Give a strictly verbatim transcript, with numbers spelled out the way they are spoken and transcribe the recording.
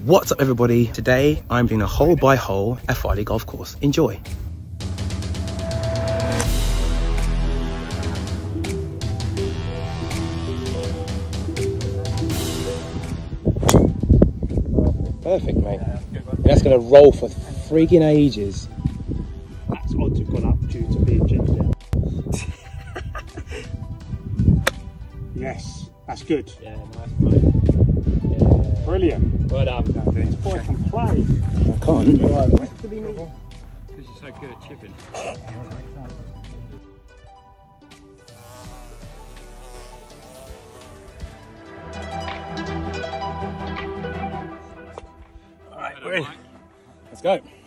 What's up everybody? Today I'm doing a hole by hole at Farleigh Golf Course. Enjoy. Perfect, mate. That's going to roll for freaking ages. That's odds have gone up due to being chipped down. Yes, that's good. Yeah, nice, mate. Yeah. Brilliant. Well done. This boy can play. I can't. Because you're so good at chipping. Alright, we're in. Let's go.